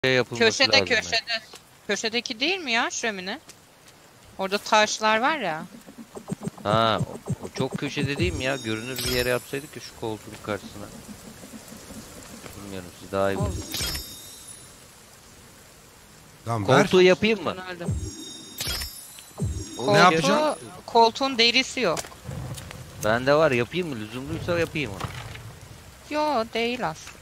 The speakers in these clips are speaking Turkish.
yapılması lazım. Köşede. Yani. Köşedeki değil mi ya şömine? Orada taşlar var ya. Ha, o çok köşede değil mi ya? Görünür bir yere yapsaydık ya şu koltuğun karşısına. Bilmiyorum, siz daha iyi bilirsiniz. Tamam, Koltuğu yapayım mı? Ne yapacağım? Koltuğun derisi yok. Bende var, yapayım mı? Lüzumluysa yapayım onu. Yo değil aslında.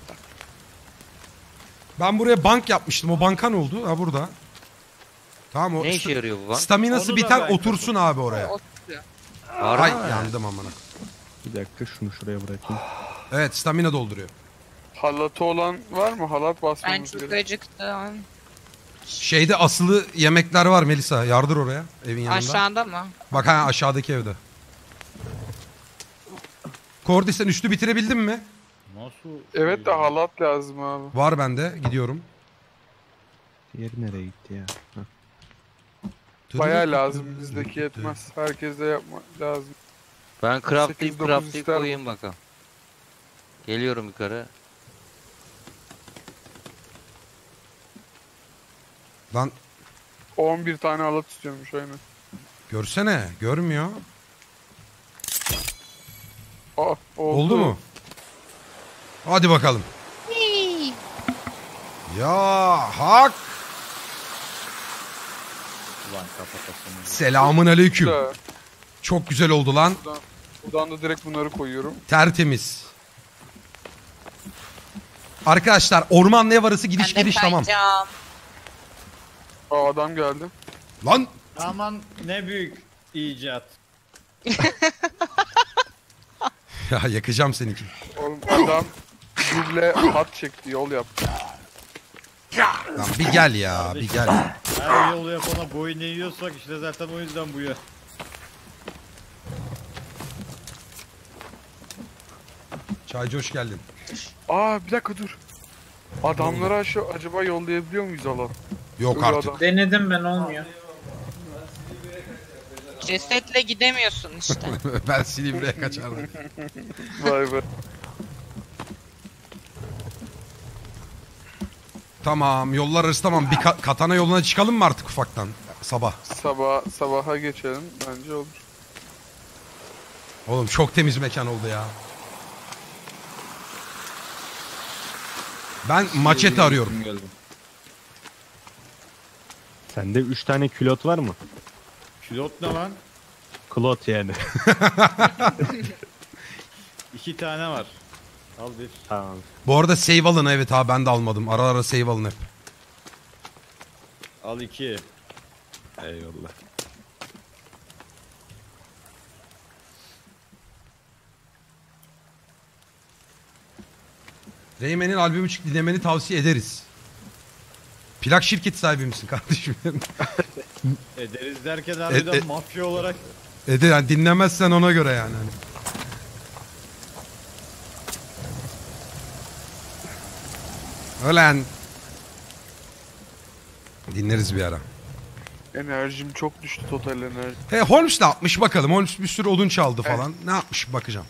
Ben buraya bank yapmıştım. O banka ne oldu? Ha, burada. Tamam, o Ne işe yarıyor bu bank? staminası Onu biten da ben otursun abi oraya. Oturuyor. Ay yandım amına. Bir dakika şunu şuraya bırakayım. Evet, stamina dolduruyor. Halatı olan var mı? Halat Ben basmamız çok gerek. acıktım. Şeyde asılı yemekler var Melisa. Yardır oraya evin yanında. Aşağıda mı? Bak ha, aşağıdaki evde. Kordi, sen üstü bitirebildin mi? Nasıl? Evet de halat lazım abi. Var bende. Gidiyorum. Diğeri nereye gitti ya? Heh. Bayağı lazım, bizdeki yetmez. Herkese yapma lazım. Ben 8-9 craftlayıp ister mi? koyayım bakalım. Geliyorum yukarı. Lan 11 tane halat istiyormuş aynen. görsene. Görmüyor. Aa, Oldu mu? Hadi bakalım. Ya hak. Ulan kapatasın. Selamun aleyküm. Güzel. Çok güzel oldu lan. Buradan da direkt bunları koyuyorum. Tertemiz. Arkadaşlar, orman ev arası gidiş Ben de geliş tamam. kayacağım. Aa, adam geldi. Lan Aman ne büyük icat. ya, yakacağım seninki. Oğlum adam duble hat çekti, yol yaptı. Lan bir gel ya, bir gel. Her yolu yapana boyun eğiyorsak işte zaten o yüzden bu ya. Çaycı hoş geldin. Aa, bir dakika dur. Adamlara acaba yollayabiliyor muyuz halat? Yok Ölü artık. adam. Denedim ben, olmuyor. Cesetle gidemiyorsun işte. Ben Silivri'ye kaçardım. Vay be. Tamam, yollar arası tamam. Bir katana yoluna çıkalım mı artık ufaktan? Sabah. Sabaha geçelim bence olur. Oğlum çok temiz mekan oldu ya. Ben maçete arıyorum. Sende 3 tane külot var mı? Pilot ne lan? Klot yani. 2 tane var. Al bir. Tamam. Bu arada save alın, evet abi, ben de almadım. Ara ara save alın hep. Al 2. Eyvallah. Reymen'in albümü dinlemeni tavsiye ederiz. Plak şirketi sahibi misin kardeşim? Ederiz derken harbiden mafya olarak. Yani dinlemezsen ona göre yani. Ölen. Dinleriz bir ara. Enerjim çok düştü, total enerji. Holmes ne yapmış bakalım. Holmes bir sürü odun çaldı falan. Ne yapmış bakacağım.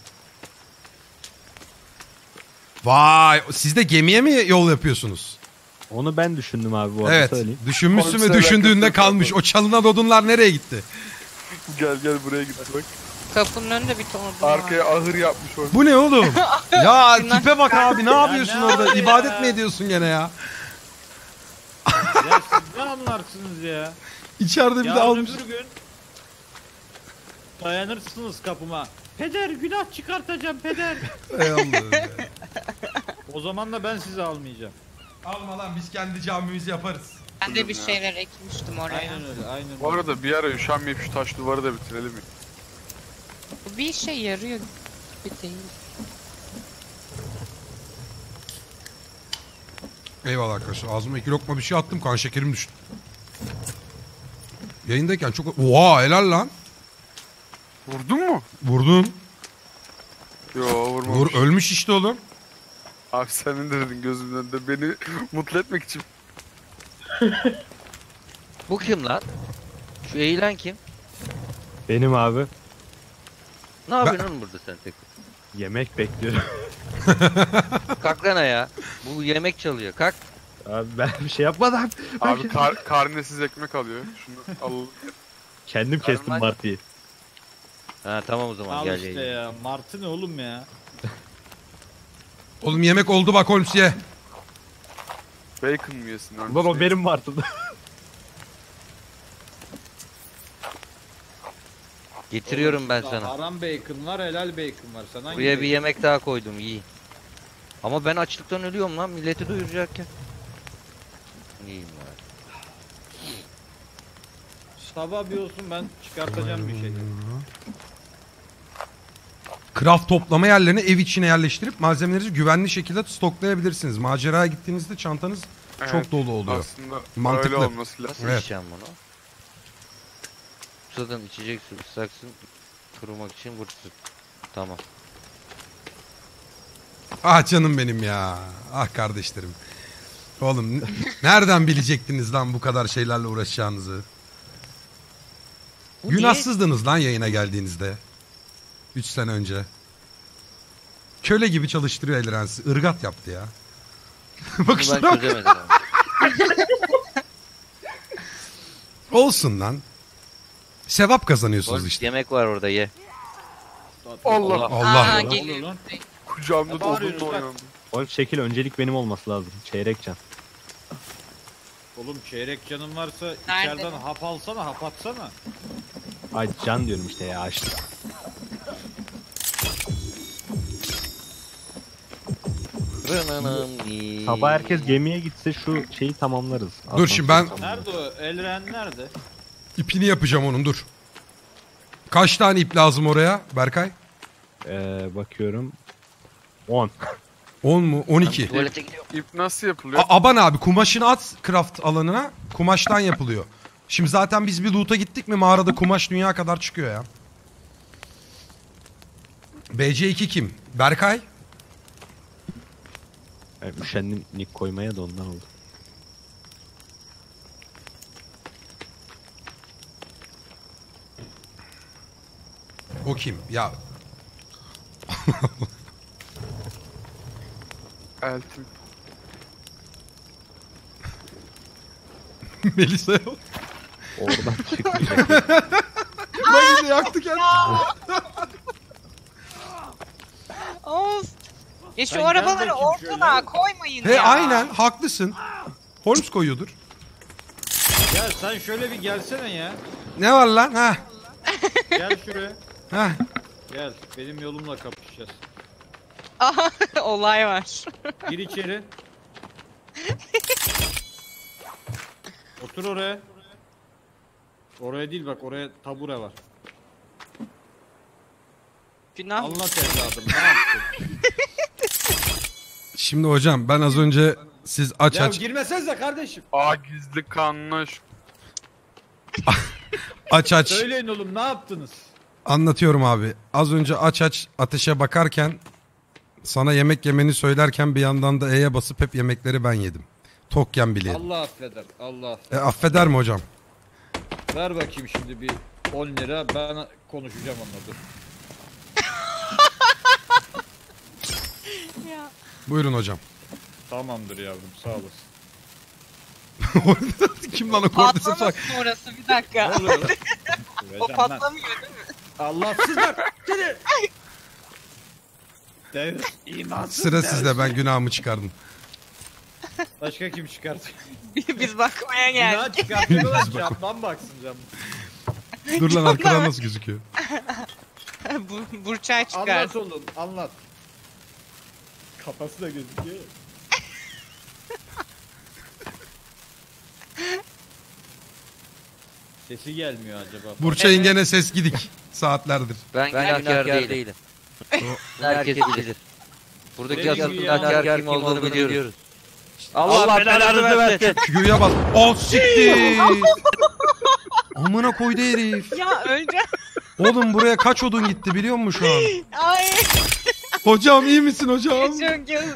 Vay, siz de gemiye mi yol yapıyorsunuz? Onu ben düşündüm abi bu arada, Evet, söyleyeyim. düşünmüşsün ve Holmes'le düşündüğünde alakası kalmış. yok. O çalınan odunlar nereye gitti? Gel buraya git bak. Kapının önünde bir ton odun var. Arkaya ahır yapmış orada. Bu ne oğlum? Ya tipe bak abi, ne yapıyorsun ne orada? yapıyor İbadet ya? mi ediyorsun gene ya? Ya siz ne anlarsınız ya? İçeride bir de Yarın almış. öbür gün dayanırsınız kapıma. Peder günah çıkartacağım peder. Ey Allah'ım ya. O zaman da ben sizi almayacağım. Alma lan, biz kendi camimizi yaparız. Ben de bir şeyler ekmiştim oraya. Aynen öyle, aynen Bu öyle. arada bir ara üşenmeyip şu taş duvarı da bitirelim mi? Bu bir işe yarıyor. Bir değil. Eyvallah arkadaşlar. Ağzıma 2 lokma bir şey attım. Kan şekerim düştü. Yayındayken çok... Oha, helal lan. Vurdun mu? Vurdun. Yo, vurmamış. Ölmüş işte oğlum. Abi sen indirdin gözümün önünde beni mutlu etmek için. Bu kim lan? Şu eğilen kim? Benim abi. Ne yapıyorsun oğlum burada sen tek? Yemek bekliyorum. Kalk lan ayağa. Bu yemek çalıyor. Kalk. Abi ben bir şey yapmadım. Abi karnesiz ekmek alıyor. Şunu al. Kendim kestim Normal. Martı'yı. Ha tamam o zaman Al gel işte yayın. ya. Martı ne oğlum ya? Oğlum yemek oldu bak Holmes ye. Bacon mı yesin? Öyle Ulan o şey. benim Martı'da. Getiriyorum ben Oğlum, sana. Haram bacon var, helal bacon var. Sen hangi Buraya bir bacon? yemek daha koydum iyi. Ama ben açlıktan ölüyorum lan milleti doyuracakken. İyiyim ya. Sabah bir olsun ben çıkartacağım bir şey. Craft toplama yerlerini ev içine yerleştirip malzemelerinizi güvenli şekilde stoklayabilirsiniz. Maceraya gittiğinizde çantanız Evet, çok dolu oluyor. Aslında Mantıklı. öyle olması lazım. Nasıl Evet. içeceğim bunu? Susadan içecek su ıslaksın. Kurumak için vursun. Tamam. Ah canım benim ya. Ah kardeşlerim. Oğlum nereden bilecektiniz lan bu kadar şeylerle uğraşacağınızı? Bu Günahsızdınız lan yayına geldiğinizde. 3 sene önce. Köle gibi çalıştırıyor Elrensi. Irgat yaptı ya. Bunu Bakışlara ben bak. çözemedim ama. Olsun lan. Sevap kazanıyorsunuz Oğlum, işte. yemek var orada ye. Allah. Allah. Aa, Ne geliyor. oluyor lan? Kucağımda Ne da odunla bağırıyorsun lan? oynandı. Oğlum şekil öncelik benim olması lazım. Çeyrek can. Oğlum çeyrek canın varsa Nerede? içeriden hap alsana, hap atsana. Ay can diyorum işte ya açlık. Sabah herkes gemiye gitse şu şeyi tamamlarız. Dur şimdi ben Nerede o? Elren nerede? ipini yapacağım onun dur. Kaç tane ip lazım oraya Berkay? Bakıyorum. 10. 10 mu? 12. Tuvalete gidiyorum. İp nasıl yapılıyor? Aban abi kumaşını at craft alanına. Kumaştan yapılıyor. Şimdi zaten biz bir loot'a gittik mi mağarada kumaş dünya kadar çıkıyor ya. BC2 kim? Berkay? Yani üşendim nick koymaya da ondan oldu. O kim? Ya Eltim. Melisa yok. Oradan çıkmayacak. Bak yine yaktı kendini. Of. Ya şu Sen gel arabaları bakayım ortalığa şöyle. koymayın He ya. aynen haklısın. Holmes koyuyordur. Ya sen şöyle bir gelsene ya. Ne var lan? Ha. Gel şuraya. Ha. Gel. Benim yolumla kapışacağız. Aha, olay var. Gir içeri. Otur oraya. Oraya değil bak, oraya tabure var. Günah. Anlat evladım, ne yaptın? Şimdi hocam ben az önce siz aç Ya aç girmesenize kardeşim. Gizli kanlı aç Söyleyin oğlum, ne yaptınız? anlatıyorum abi. Az önce aç ateşe bakarken sana yemek yemeni söylerken bir yandan da E'ye basıp hep yemekleri ben yedim. Tokken bile yedim. Allah affeder, Allah. Affeder mi hocam? Ver bakayım şimdi bir 10 lira, ben konuşacağım onunla, dur. Ya. Buyurun hocam. Tamamdır yavrum, sağ olasın. Kim lan o kortese bak. Patlamasın orası, bir dakika. Ne oluyor lan? O Vereceğim lan. patlamıyor değil mi? Allahsızlar! Seni! Devir, imansız Sıra devir. sizde ben günahımı çıkardım. Başka kim çıkartacak? Biz bakmaya Günah geldik. çıkartacak olan camdan baksın cam. Dur lan arkadan nasıl gözüküyor? Burçay çıkar. Anlat oğlum, anlat. Kafası da gözüküyor. Sesi gelmiyor acaba. Burçay'ın gene ses gidik saatlerdir. Ben günahkar değilim. Herkes bilir. Buradaki Benim asıl günahkar günahkar kim olduğunu biliyoruz. Allah belanızı versin. Q'ya bas. Oh siktir. Amına koydu herif. Ya öleceğim. Oğlum buraya kaç odun gitti biliyor musun şu an? Ay. Hocam iyi misin hocam? Çok güzel.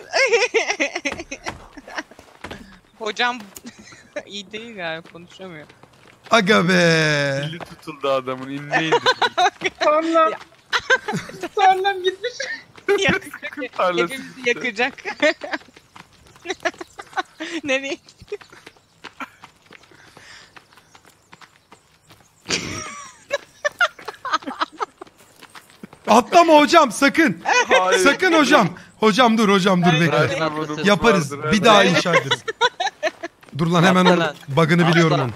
Hocam iyi değil galiba, konuşamıyor. Aga be. Dili tutuldu adamın, inleydi. Tarlam gitmiş. Yakacak. Tarlası Hepimizi yakacak. Nereye? Atlama hocam sakın. Hayır. Sakın hocam. Hocam dur bekle. Bırakın atlasın. Yaparız. Vardır, Bir daha evet. inşa ederiz. Dur lan hemen Atla onun lan. bug'ını biliyorum Atla. onun.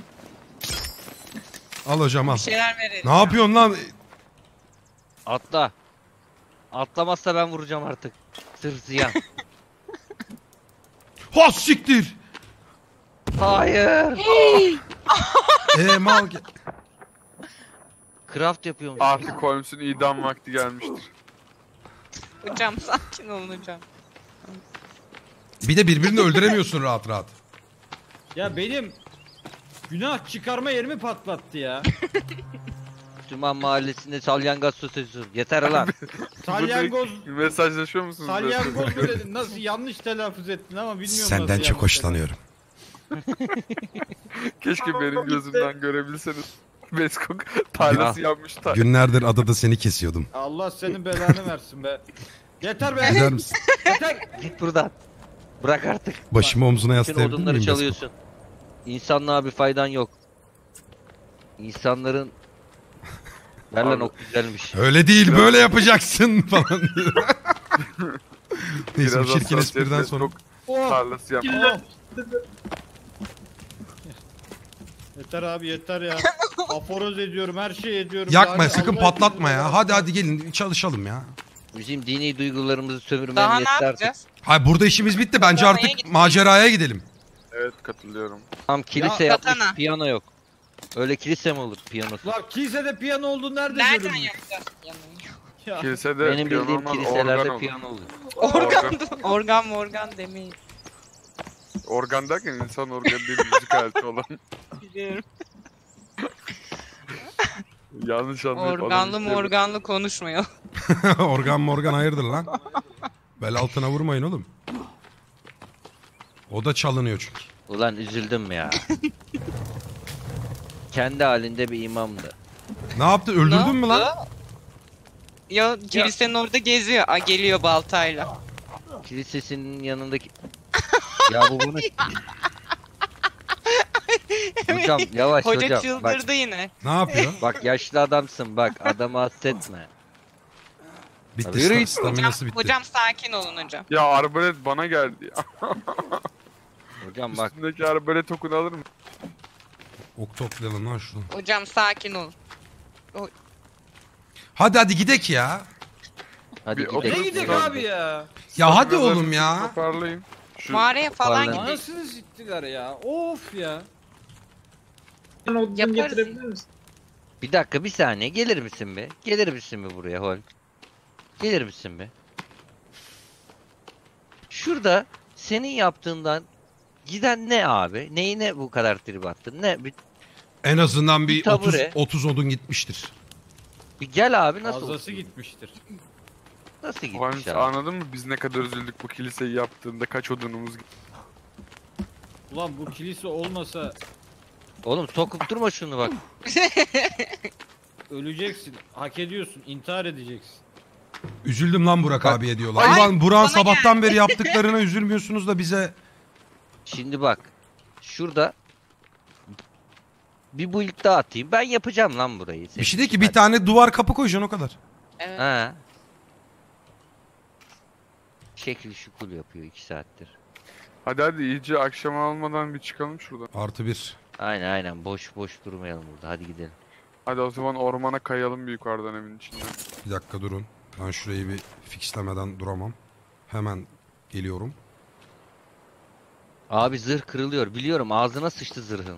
Al hocam al. Bir şeyler verelim. Ne yapıyorsun lan? Atla. Atlamazsa ben vuracağım artık. Sırf ziyan. Ha siktir. Hayır. Mal Craft yapıyormuş. Artık Holmes'un idam vakti gelmiştir. Hocam sakin olun hocam. Bir de birbirini öldüremiyorsun rahat rahat. Ya benim günah çıkarma yerimi patlattı ya. Müslüman mahallesinde salyangoz sözü. Yeter lan. Salyangoz, Burada mesajlaşıyor musunuz? salyangoz mu dedin? Nasıl yanlış telaffuz ettin ama bilmiyorum nasıl Senden çok yanlış hoşlanıyorum. Keşke benim gözümden görebilseniz. Beskok tarlası yapmış. Günlerdir adada seni kesiyordum. Allah senin belanı versin be. Yeter be. Gider misin? Yeter. Git buradan. Bırak artık. Başımı omzuna Bütün yaslayabilir odunları miyim? Besko? çalıyorsun. İnsanlığa bir faydan yok. İnsanların... Ver lan Abi. ok güzelmiş. Öyle değil böyle yapacaksın falan. Neyse bu Biraz çirkin hassasiyet espriden sonra. Beskok Oh. tarlası yapmış. Oh. Yeter abi yeter ya. Aforoz ediyorum her şey ediyorum. Yakma Yani sakın Allah patlatma hepinizi ya. Hadi gelin çalışalım ya. Bizim dini duygularımızı sömürmen Daha ne yeter artık. yapacağız? Hayır burada işimiz bitti. Bence Katana'ya artık gidelim. maceraya gidelim. Evet katılıyorum. Tam kilise Ya, yapmış katana. piyano yok. Öyle kilise mi olur piyanosuz? Lan kilisede piyano olduğu nerede Nereden görülmüş? yapacağız? yanını? Ya. Kilisede Benim bildiğim piyano olmaz, kiliselerde organ olur. piyano olur. Organ demeyin. Organ derken insan organı değil, müzik aleti olan. Biliyorum. Yanlış anlayıp Organlı adam işte- morganlı konuşmuyor. Organ hayırdır lan? Bel altına vurmayın oğlum. O da çalınıyor çünkü. Ulan üzüldüm ya. Kendi halinde bir imamdı. Ne yaptı? Öldürdün mü lan? Ya kilisenin orada geziyor. Aa, geliyor baltayla. Kilisesinin yanındaki... Ya bu bunu... Hocam yavaş Hoca hocam. Bak, çıldırdı yine. Ne yapıyor? bak yaşlı adamsın bak adamı hassetme. Bitti. Yürü git. Staminası bitti. Hocam sakin olun hocam. Ya arbalet bana geldi ya. Hocam bak Üstündeki arbalet okunu alır mı? Ok toplayalım lan şunu. Hocam sakin olun. Hadi gidek ya. hadi Bir gidelim. Ne otur- gidecek Tamam. abi ya? Ya hadi Sakınalarınızı oğlum ya. Toparlayayım. Şu Mağaraya falan Parla- gidelim. Anasını siktiler ya. Of ya. Yaparız. Bir dakika bir saniye gelir misin be? Gelir misin be buraya Hol? Gelir misin be? Şurada senin yaptığından giden ne abi? Neyine bu kadar trip attın? Ne? En azından bir Bir tabure. 30 odun gitmiştir. Bir gel abi nasıl Fazlası olsun? gitmiştir. Nasıl gitmiş Holmes abi? anladın mı biz ne kadar üzüldük bu kiliseyi yaptığında kaç odunumuz gitti. Ulan bu kilise olmasa Oğlum sokup durma şunu bak. öleceksin. Hak ediyorsun. İntihar edeceksin. Üzüldüm lan Burak Bak- abiye diyorlar. Ay, Ulan Burak'ın bana sabahtan beri yaptıklarına üzülmüyorsunuz da bize. Şimdi bak. Şurada bir build daha atayım. Ben yapacağım lan burayı. Bir şey değil ki bir tane duvar kapı koyacaksın o kadar. Evet. Ha. Şekil şukul yapıyor 2 saattir. Hadi iyice akşama almadan bir çıkalım şuradan. +1. Aynen boş durmayalım burada. Hadi gidelim. Hadi o zaman ormana kayalım bir yukarıdan evin içinden. Bir dakika durun. Ben şurayı bir fixlemeden duramam. Hemen geliyorum. Abi zırh kırılıyor. Biliyorum ağzına sıçtı zırhının.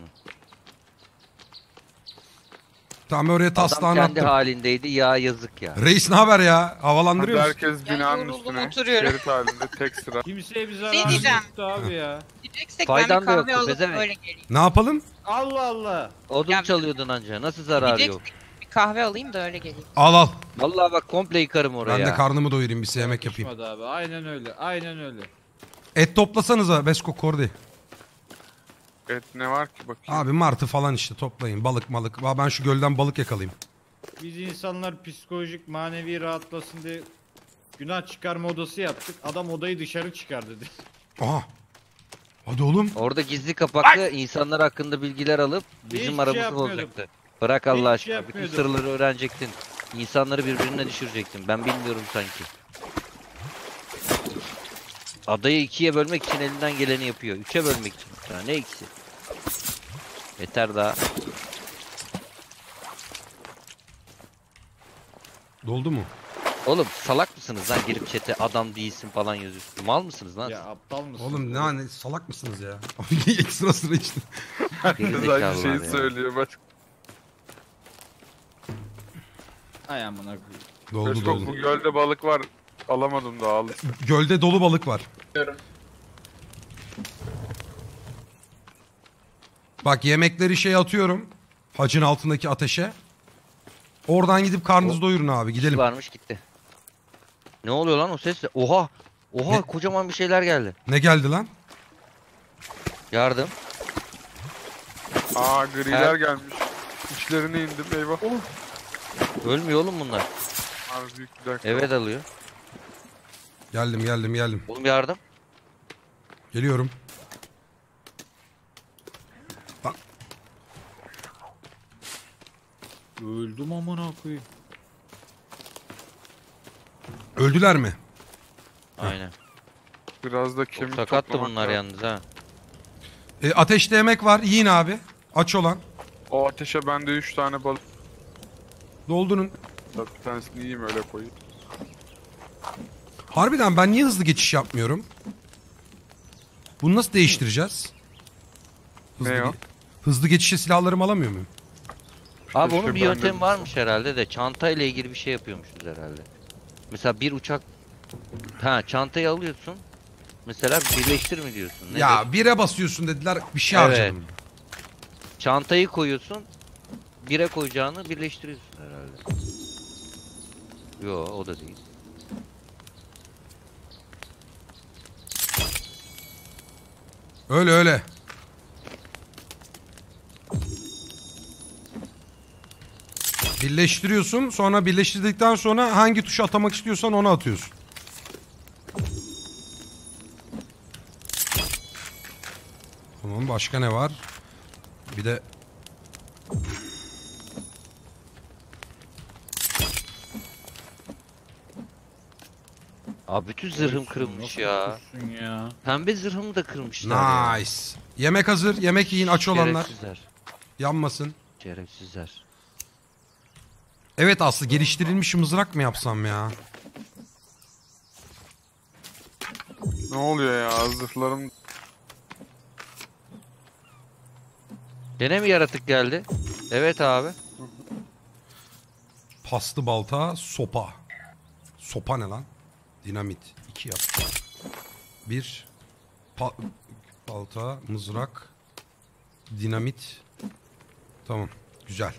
Tamam oraya Adam taslağını kendi attım. halindeydi ya yazık ya. Reis ne haber ya? Hadi Havalandırıyor musun? herkes Ya binanın yoruldum, üstüne. oturuyorum. Şerit halinde tek sıra. Kimseye bir Ne zarar diyeceğim? yoktu abi ya. Gideceksek Faydan ben da bir yoktu, kahve alıp pezevenk. öyle geleyim. Ne yapalım? Allah Allah. Odun Ya- çalıyordun anca. Nasıl zararı yok? Gideceksek bir kahve alayım da öyle geleyim. Al. Vallahi bak komple yıkarım oraya. Ben de karnımı doyurayım bir size yemek yapayım. Yakışmadı abi. Aynen öyle. Aynen öyle. Et toplasanıza Besko Kordi. Evet ne var ki bakayım. Abi martı falan işte toplayın. Balık malık. Ben şu gölden balık yakalayayım. Biz insanlar psikolojik manevi rahatlasın diye günah çıkarma odası yaptık. Adam odayı dışarı çıkar dedi. Aha. Hadi oğlum. Orada gizli kapaklı insanlar hakkında bilgiler alıp bizim Hiçbir şey aramızı yapmıyordum. bozacaktı. Bırak Allah Hiçbir şey aşkına. Bütün yapmıyordum. sırları öğrenecektin. İnsanları birbirine düşürecektin. Ben bilmiyorum sanki. Adayı ikiye bölmek için elinden geleni yapıyor. Üçe bölmek için. Ya ne ikisi? Yeter daha. Doldu mu? Oğlum salak mısınız lan girip chat'e adam değilsin falan yazıyorsun. Mal mısınız lan? Ya aptal mısın? Oğlum ne salak mısınız ya? Ekstra sıra içtim. Geri Herkes aynı zekalılar şeyi ya. söylüyor. Bak. Ay amına koyayım. Doldu Resto, doldu. bu gölde balık var. Alamadım daha al. Gölde dolu balık var. Bak yemekleri şey atıyorum. Hacın altındaki ateşe. Oradan gidip karnınızı doyurun abi. Gidelim. Varmış gitti. Ne oluyor lan o ses? Oha! Oha Ne? kocaman bir şeyler geldi. Ne geldi lan? Yardım. Aa griler gelmiş. İçlerine indim eyvah. Ölmüyor oğlum bunlar. Abi büyük bir dakika. Eve dalıyor. Geldim. Oğlum yardım. Geliyorum. Öldüm amına koyayım. Öldüler mi? Aynen. Biraz da Çok kemik sakattı toplamak bunlar lazım. yalnız ha. Ateşte yemek var. Yiyin abi. Aç olan. O ateşe bende 3 tane balık. Doldurun. Bir tanesini yiyeyim öyle koyayım. Harbiden ben niye hızlı geçiş yapmıyorum? Bunu nasıl değiştireceğiz? Ne o? Hızlı geçişe silahlarımı alamıyor muyum? Abi İşte onun bir ben de yöntemi bir- varmış herhalde de çanta ile ilgili bir şey yapıyormuşuz herhalde. Mesela bir uçak ha çantayı alıyorsun. Mesela birleştir mi diyorsun? Nedir? Ya bire basıyorsun dediler. Bir şey Evet. harcadım. Çantayı koyuyorsun. Bire koyacağını birleştiriyorsun herhalde. Yo o da değil. Öyle. Birleştiriyorsun. Sonra birleştirdikten sonra hangi tuşa atamak istiyorsan onu atıyorsun. Tamam başka ne var? Bir de Abi bütün zırhım kırılmış ya. Ya. Pembe zırhımı da kırmışlar ya. nice. Yemek hazır. Yemek yiyin aç olanlar. Şerefsizler. Yanmasın. Şerefsizler. Evet Aslı geliştirilmiş mızrak mı yapsam ya? Ne oluyor ya zırhlarım. Gene mi yaratık geldi? Evet abi. Paslı balta, sopa. Sopa ne lan? Dinamit. 2 yap. 1 balta, mızrak, dinamit. Tamam. Güzel.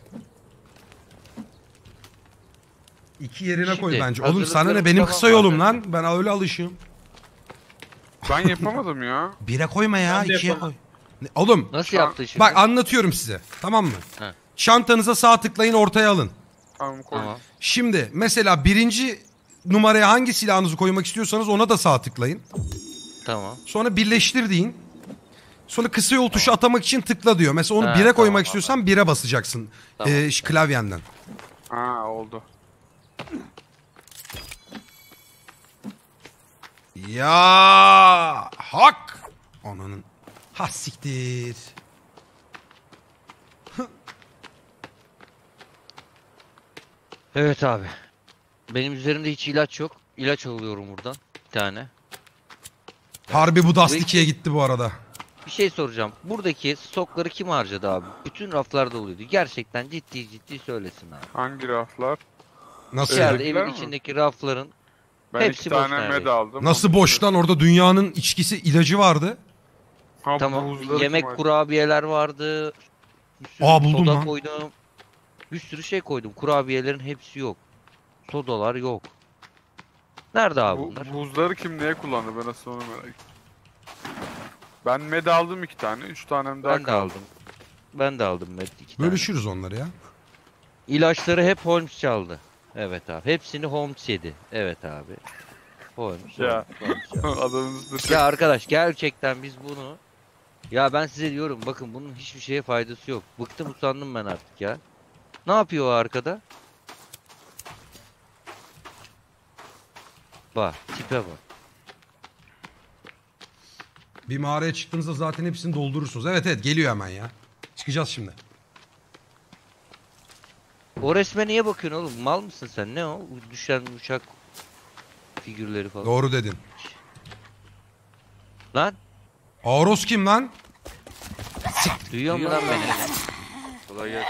2 yerine koy Şimdi, bence. Oğlum sana ne hazırlıklarımız benim tamam kısa yolum zaten. lan. Ben öyle alışığım. Ben yapamadım ya. 1'e koyma ya. 2'ye koy. Oğlum Nasıl yaptı şimdi? bak anlatıyorum size. Tamam mı? He. Çantanıza sağ tıklayın ortaya alın. Tamam koy. Tamam. Şimdi mesela birinci numaraya hangi silahınızı koymak istiyorsanız ona da sağ tıklayın. Tamam. Sonra birleştir deyin. Sonra kısa yol tuşu atamak için tıkla diyor. Mesela onu Ha, 1'e tamam, koymak tamam. istiyorsan 1'e basacaksın. Tamam. Klavyenden. Ha oldu. Ya hak. Ananın. Ha siktir. Evet abi. Benim üzerimde hiç ilaç yok. İlaç alıyorum buradan. Bir tane. Harbi bu Dust Bu 2'ye gitti bu arada. Bir şey soracağım. Buradaki stokları kim harcadı abi? Bütün raflarda oluyordu. Gerçekten ciddi söylesin abi. Hangi raflar? Nasıl? Evet. İçeride Evdekiler evin mi? içindeki rafların Ben Hepsi 2 boş tane neredeyse. med aldım. Nasıl Onu boştan orada dünyanın içkisi ilacı vardı. Ha, tamam buzları yemek kim kurabiyeler vardı. Bir sürü Aa, buldum soda lan. koydum. Bir sürü şey koydum. Kurabiyelerin hepsi yok. Sodalar yok. Nerede abi bunlar? Buzları kim neye kullandı ben nasıl onu merak ettim. Ben med aldım 2 tane. 3 tanem daha Ben de kaldı. aldım. Ben de aldım med 2 tane. Bölüşürüz onları ya. İlaçları hep Holmes çaldı. Evet abi. Hepsini Holmes yedi. Evet abi. Holmes. Ya. Holmes çaldı. Adamınız da çok... Ya arkadaş gerçekten biz bunu Ya ben size diyorum bakın bunun hiçbir şeye faydası yok. Bıktım usandım ben artık ya. Ne yapıyor o arkada? Bak tipe bak. Bir mağaraya çıktığınızda zaten hepsini doldurursunuz. Evet evet geliyor hemen ya. Çıkacağız şimdi. O resme niye bakıyorsun oğlum? Mal mısın sen? Ne o? Düşen uçak figürleri falan. Doğru dedin. Lan Aros kim lan? duyuyor musun lan beni? Kolay gelsin.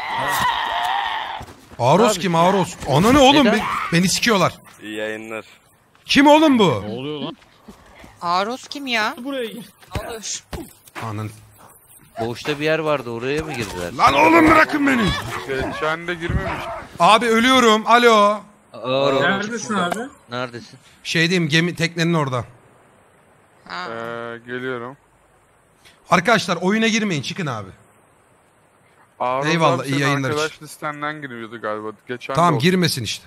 Aros Abi, kim Aros? Ana ne oğlum? neden? Beni sikiyorlar. İyi yayınlar. Kim oğlum bu? Ne oluyor lan? Aros kim ya? Buraya Ne olur. Anan. Boşta bir yer vardı oraya mı girdiler? Lan oğlum bırakın beni. Geçen de girmemiş. Abi ölüyorum. Alo. Neredesin abi? Neredesin? Şeydeyim gemi teknenin orada. Ha. Geliyorum. Arkadaşlar oyuna girmeyin çıkın abi. Aruz Eyvallah, abi iyi senin yayınlar için. arkadaş listenden giriyordu galiba. Geçen Tamam de girmesin işte.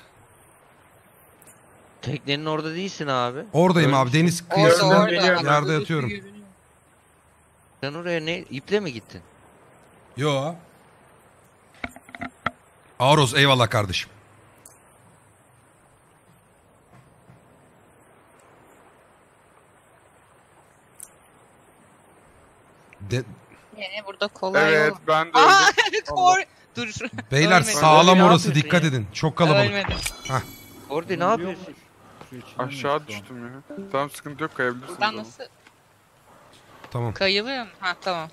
Teknenin orada değilsin abi. Oradayım Öyle abi bir şey. deniz kıyısında Orada. yerde yatıyorum. Sen oraya ne? İple mi gittin? Yo. Aros eyvallah kardeşim. De- Burada kolay Evet yol. ben de Aa, öldüm. kor. Dur. Beyler Ölmedim. sağlam Ne orası yapıyorsun dikkat ya? edin. Çok kalabalık. Ölmedim. Orada ne yapıyorsun? Aşağı düştüm ya. Tamam sıkıntı yok kayabilirsin. Buradan nasıl Tamam. kayılıyor mu? Ha tamam.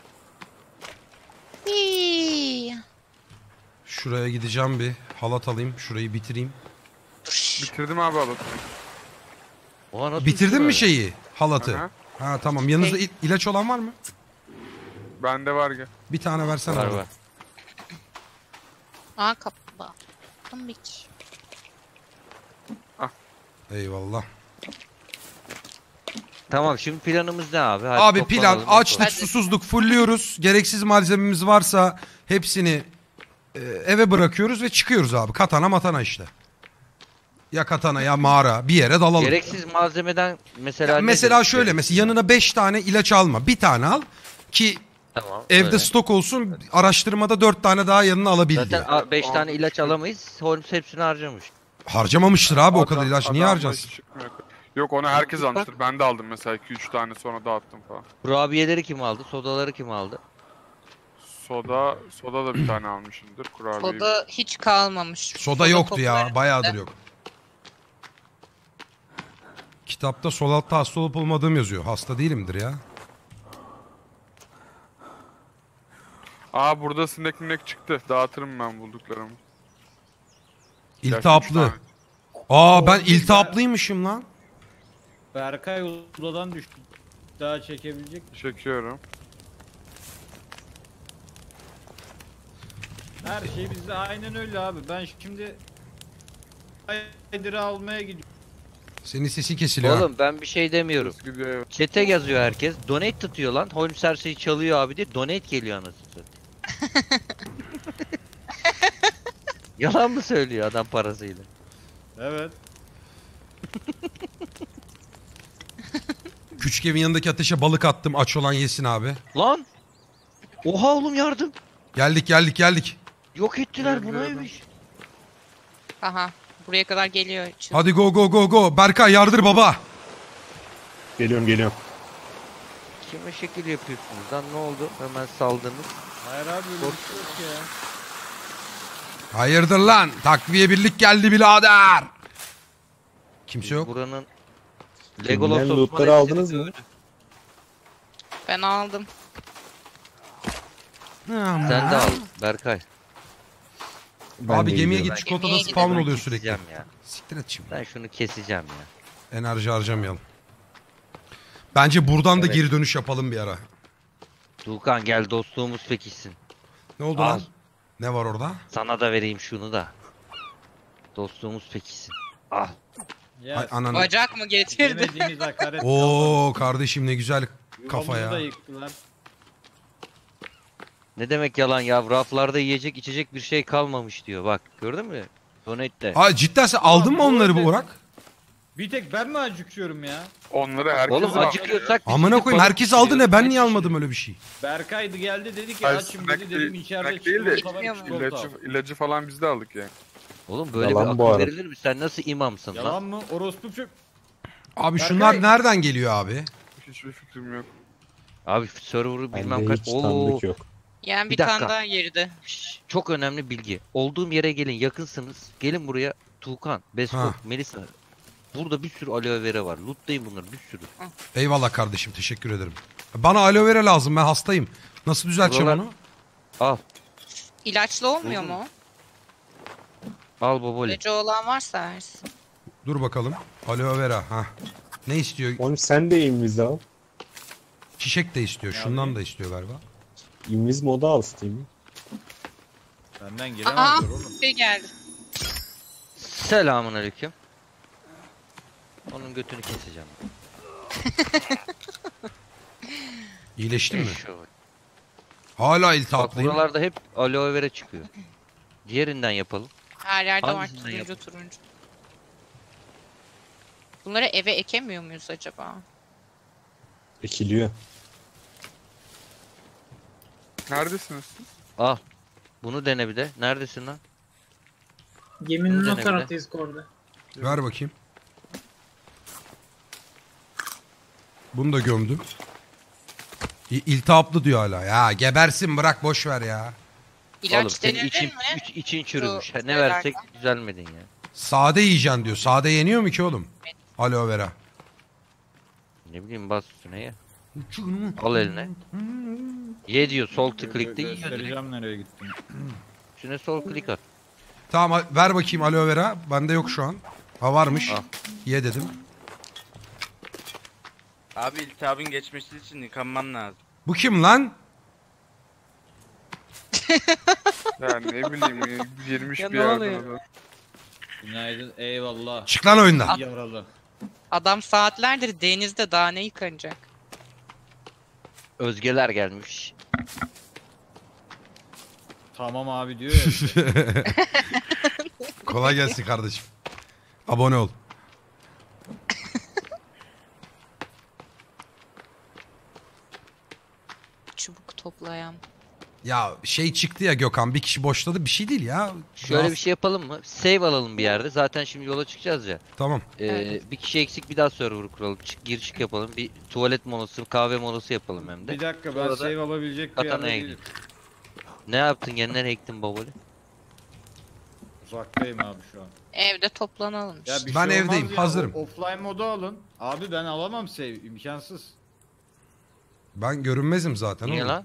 Hii. Şuraya gideceğim bir halat alayım. Şurayı bitireyim. Bitirdim abi alatını. Oha, nasıl Bitirdin uçtun mi öyle? şeyi? Halatı. Aha. Ha tamam. Yanınızda ilaç olan var mı? Bende var gel. Bir tane versene. Var bana. var. Aa kaplumbağa. Tombik. Eyvallah. Tamam şimdi planımız ne abi? Hadi Abi plan toplanalım, açlık yapalım. susuzluk fulluyoruz. Gereksiz malzememiz varsa hepsini eve bırakıyoruz ve çıkıyoruz abi. Katana matana işte. Ya katana ya mağara bir yere dalalım. Gereksiz malzemeden mesela Ya nedir? mesela şöyle Gereksiz mesela yanına 5 tane ilaç alma. Bir tane al ki Tamam. evde öyle. stok olsun. Araştırmada 4 tane daha yanına alabil diye. Zaten 5 tane ilaç alamayız. Holmes hepsini harcamış. Harcamamıştır abi o kadar Adam- ilaç. Niye adam harcasın? başı çıkmıyor. Yok onu herkes almıştır. Ben de aldım mesela 2-3 tane sonra dağıttım falan. Kurabiyeleri kim aldı? Sodaları kim aldı? Soda da bir tane almışımdır. Kurabiye. Soda hiç kalmamış. Soda yoktu ya. popüler. Bayağıdır yok. Kitapta sol altta hasta olup olmadığım yazıyor. Hasta değilimdir ya. Aa burada sinek çıktı. Dağıtırım ben bulduklarımı. Gerçi üç İltihaplı. tane. Aa ben iltihaplıymışım lan. Berkay odadan düştü. Daha çekebilecek mi? Çekiyorum. Her şey bizde aynen öyle abi. Ben şimdi Aydir'i almaya gidiyorum. Senin sesin kesiliyor. ha. Oğlum ben bir şey demiyorum. Biz gidiyor. Chat'e yazıyor herkes. Donate tutuyor lan. Holmes her şeyi çalıyor abi diye. Donate geliyor anasını satayım. Yalan mı söylüyor adam parasıyla? Evet. Küçük evin yanındaki ateşe balık attım. Aç olan yesin abi. Lan! Oha oğlum yardım. Geldik. Yok ettiler bu Geliyorum. neymiş? Aha. Buraya kadar geliyor. Hadi go. Berkay yardır baba. Geliyorum. Kime şekil yapıyorsunuz lan ne oldu? Hemen saldınız. Hayır abi öyle bir şey yok ya. Hayırdır lan? Takviye birlik geldi birader. Kimse yok. Buranın Legolas Bilmem, Osman lootları hepsini aldınız mı? dövdü. Ben aldım. Sen de al Berkay. Abi gemiye gidiyorum. git Ben çikolatada gemiye spawn Ben oluyor sürekli. keseceğim ya. Siktir et şimdi. Ben şunu keseceğim ya. Enerji harcamayalım. Bence buradan da Evet. geri dönüş yapalım bir ara. Tuğkan gel dostluğumuz pekişsin. Ne oldu Al. lan? Ne var orada? Sana da vereyim şunu da. Dostluğumuz pekişsin. Al. Ya Ay ananı. Bacak mı getirdi? yemediğimiz hakaret. Oo kardeşim ne güzel kafa Yuvamızı da ya. yıktılar. Ne demek yalan ya? Raflarda yiyecek içecek bir şey kalmamış diyor. Bak gördün mü? Donate'de. Ha cidden sen aldın mı onları bu Burak? Bir tek ben mi acıkıyorum ya? Onları herkes Oğlum aldı. acıkıyorsak biz Amına gidip koyayım balık herkes aldı ne ben pişiriyoruz, niye et almadım öyle bir şey. Berkay geldi dedi ki Hayır, açım snack dedi dedim değil- içeride snack değil de çikolata var, çikolata al. İlacı falan biz de aldık yani. Oğlum böyle Yalan bir bu akıl arada. verilir mi? Sen nasıl imamsın lan? Yalan mı? Orospu çöp. Abi Berkay- şunlar nereden geliyor abi? Hiçbir fikrim yok. Abi server'ı bilmem Bende kaç. hiç Oo. tanıdık yok. Yani Bir bir tane dakika. daha geride. Şşş, çok önemli bilgi. Olduğum yere gelin, yakınsınız. Gelin buraya. Tuğkan, Ha. Beskok, Melisa. Burada bir sürü aloe vera var. Lootlayın bunları bir sürü. Eyvallah kardeşim teşekkür ederim. Bana aloe vera lazım ben hastayım. Nasıl düzelteceğim Buralar- onu? Al. İlaçlı olmuyor Buldum. mu? Al baboli. İlacı olan varsa versin. Dur bakalım. Aloe vera ha. Ne istiyor? Oğlum sen de inviz al. Çiçek de istiyor. Şundan da istiyor galiba. Inviz moda al Steam'i. Benden Aa, giremezler oğlum. bir geldi. Selamun aleyküm. Onun götünü keseceğim. İyileştin mi? Eşşoğlu. Hala Bak iltihaplıyım. buralarda hep aloe vera çıkıyor. Diğerinden yapalım. Her yerde var Hangisinden turuncu yapalım? turuncu. Bunları eve ekemiyor muyuz acaba? Ekiliyor. Neredesiniz siz? Al. Bunu dene bir de. Neredesin lan? Geminin Bunu o dene bir de. taraftayız orada. Ver bakayım. Bunu da gömdüm. İltihaplı diyor hala. Ya gebersin bırak boş ver ya. İlaç Oğlum senin denedin için, mi? için çürümüş. Şu Ne versek şeylerden. düzelmedin ya. Sade yiyeceksin diyor. Sade yeniyor mu ki oğlum? Aloe vera. Ne bileyim bas üstüne ya. Al eline. Ye diyor sol tıklıkta yiyor direkt. Göstereceğim nereye gittim. Üstüne sol klik at. Tamam ver bakayım aloe vera. Bende yok şu an. Ha varmış. Al. Ye dedim. Abi iltihabın geçmesi için yıkanman lazım. Bu kim lan? Ya ne bileyim girmiş Ya bir ne yerden oluyor? adam. Günaydın eyvallah. Çık lan oyundan. Yaralı. Adam saatlerdir denizde daha ne yıkanacak? Özgeler gelmiş. Tamam abi diyor ya işte. Kolay gelsin kardeşim. Abone ol. Çubuk toplayan. Ya şey çıktı ya Gökhan bir kişi boşladı bir şey değil ya. Şöyle bir şey yapalım mı? Save alalım bir yerde. Zaten şimdi yola çıkacağız ya. Tamam. Bir kişi eksik bir daha server kuralım. Gir çık yapalım. Bir tuvalet molası, kahve molası yapalım hem de. Bir dakika ben Sonra da save alabilecek bir yerde Katana'ya değilim. gidelim. Ne yaptın? Gene nereye gittin baboli? Uzaktayım abi şu an. Evde toplanalım Ya işte. bir Ben şey olmaz evdeyim, ya, hazırım. Offline modu alın. Abi ben alamam save imkansız. Ben görünmezim zaten Niye oğlum. lan?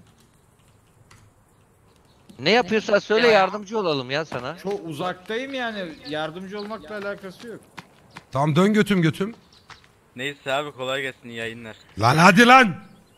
Ne yapıyorsan söyle Ya. yardımcı olalım ya sana. Çok uzaktayım yani yardımcı olmakla alakası yok. Tamam dön götüm götüm. Neyse abi kolay gelsin, iyi yayınlar. Lan hadi lan.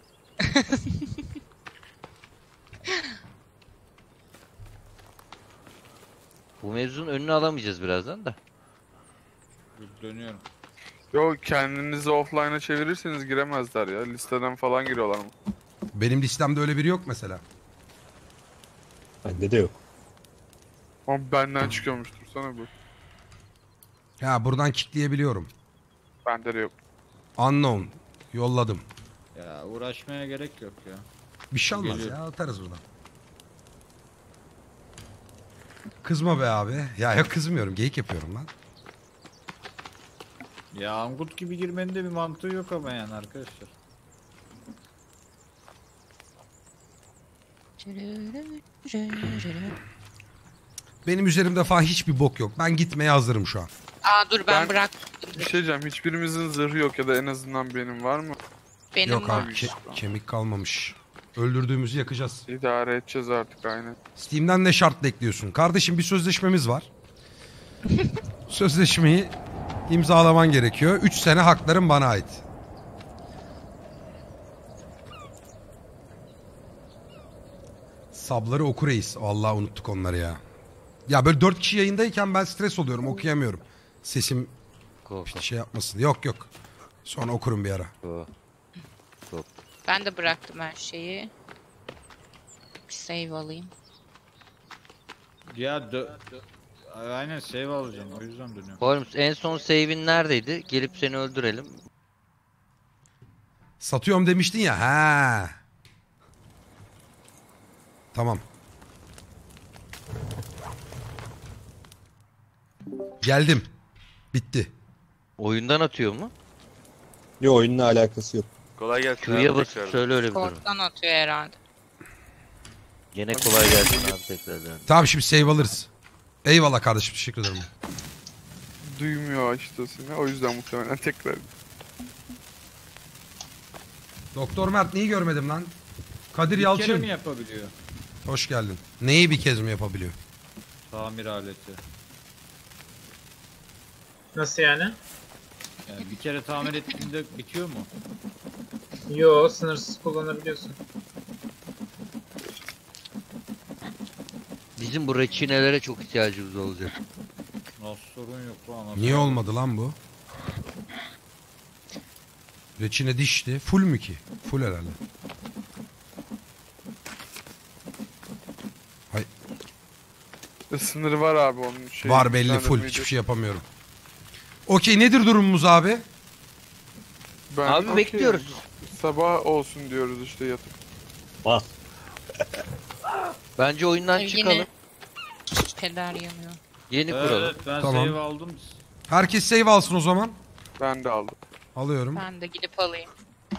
Bu mevzunun önünü alamayacağız birazdan da. Dur, dönüyorum. Yok kendinizi offline'a çevirirseniz giremezler ya. Listeden falan giriyorlar mı? Benim listemde öyle biri yok mesela. Bende de yok. Ama benden çıkıyormuş dursana bu. Ya buradan kickleyebiliyorum. Bende de yok. Unknown. Yolladım. Ya uğraşmaya gerek yok ya. Bir şey olmaz Geliyor. ya atarız buradan. Kızma be abi. Ya yok kızmıyorum geyik yapıyorum lan. Ya Angut gibi girmenin de bir mantığı yok ama yani arkadaşlar. Benim üzerimde falan hiçbir bok yok. Ben gitmeye hazırım şu an. Aa dur ben Ben- bıraktım. Bir şey diyeceğim. Hiçbirimizin zırhı yok ya da en azından benim var mı? Benim yok var. abi kemik kalmamış. Öldürdüğümüzü yakacağız. İdare edeceğiz artık aynen. Steam'den ne şartla ekliyorsun? Kardeşim bir sözleşmemiz var. Sözleşmeyi imzalaman gerekiyor. 3 sene hakların bana ait. Sabları oku reis. Vallahi unuttuk onları ya. Ya böyle 4 kişi yayındayken ben stres oluyorum. Okuyamıyorum. Sesim Go, işte şey yapmasın. Yok yok. Sonra okurum bir ara. go. Ben de bıraktım her şeyi. Bir save alayım. Ya Aynen save alacağım o yüzden dönüyorum. Holmes en son save'in neredeydi? Gelip seni öldürelim. Satıyorum demiştin ya. Ha. Tamam. Geldim. Bitti. Oyundan atıyor mu? Yok oyunla alakası yok. Kolay gelsin Q'ya abi basıp tekrardan. söyle öyle bir durum. Korktan atıyor herhalde. Gene kolay gelsin abi tekrardan. Tamam şimdi save alırız. Eyvallah kardeşim, teşekkür ederim. Duymuyor açtasını. O yüzden muhtemelen tekrar. Doktor Mert neyi görmedim lan? Kadir Bir kere mi Yalçın. yapabiliyor? Hoş geldin. Neyi bir kez mi yapabiliyor? Tamir aleti. Nasıl yani? Yani bir kere tamir ettiğinde bitiyor mu? Yo, sınırsız kullanabiliyorsun. Bizim bu reçinelere çok ihtiyacımız olacak. Nasıl sorun yok bu anasını. Niye olmadı lan bu? Reçine dişti. Full mü ki? Full herhalde. Sınırı var abi onun. Var belli full. Hiçbir şey yapamıyorum. Okey, nedir durumumuz abi? Abi okeyim. bekliyoruz. Sabah olsun diyoruz işte yatıp. Bas. Bence oyundan Yine çıkalım. peder yanıyor. Yeni kuralım. Evet ben Tamam. save aldım. Herkes save alsın o zaman. Ben de aldım. Alıyorum. Ben de gidip alayım.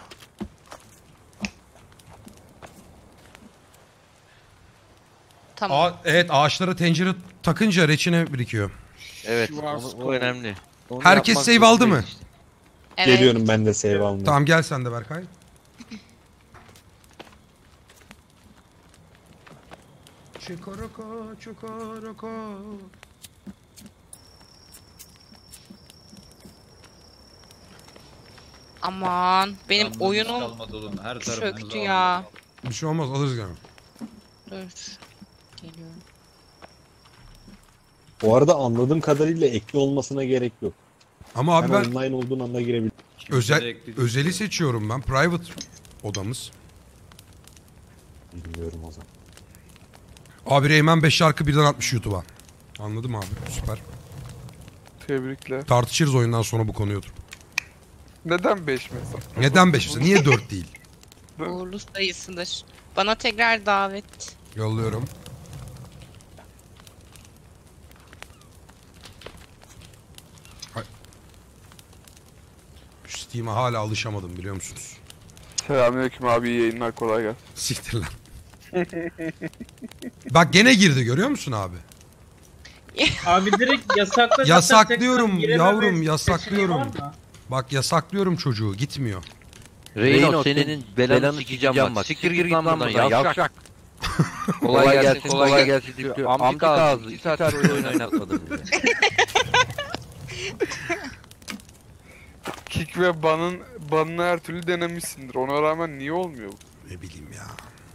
Tamam. Evet, ağaçlara tencere takınca reçine birikiyor. Evet Şu var, o önemli. Onu Herkes yapmak save aldı zorundayız mı? işte. Evet. Geliyorum ben de save almaya. Tamam gel sen de Berkay. Çikoroko, çikoroko. Aman benim Yalnız oyunum kalmadı oğlum. Her tarafımız çöktü aldı. ya. Bir şey olmaz, alırız yani. Dur. Geliyorum. Bu arada anladığım kadarıyla ekli olmasına gerek yok. Ama abi Sen ben online olduğun anda girebilirsin. özel Sürekli- özeli seçiyorum ben. Private odamız. Bilmiyorum o zaman. Abi Reymen 5 şarkı birden atmış YouTube'a. Anladım abi. Süper. Tebrikler. Tartışırız oyundan sonra bu konuyu. Neden 5 mesela? Neden 5 mesela? Niye 4 değil? Uğurlu sayısıdır. Bana tekrar davet. Yolluyorum. Hay. Şu Steam'e hala alışamadım biliyor musunuz? Selamünaleyküm abi, iyi yayınlar, kolay gelsin. Siktir lan. Bak gene girdi, görüyor musun abi? Abi direkt yasakla. Yasaklıyorum girememe yavrum, seçeneği yasaklıyorum. var mı? Bak yasaklıyorum çocuğu, gitmiyor. Reyno senin belanı sikeceğim bak. Siktir git lan buradan yavşak. Kolay gelsin kolay gelsin diyor. Amcık ağzı. 2 saat oyun oynatmadım bize. Kick ve banını her türlü denemişsindir. Ona rağmen niye olmuyor bu? Ne bileyim ya.